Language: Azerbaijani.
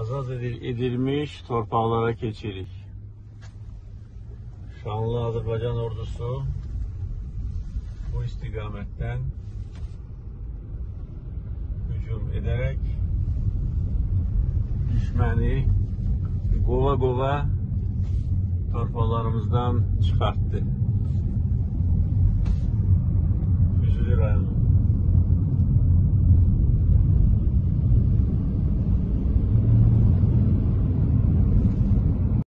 azad edilmiş torpaqlara keçirik. Şanlı Azərbaycan ordusu bu istiqamətdən hücum ederek düşməni qova-qova torpaqlarımızdan çıxartdı.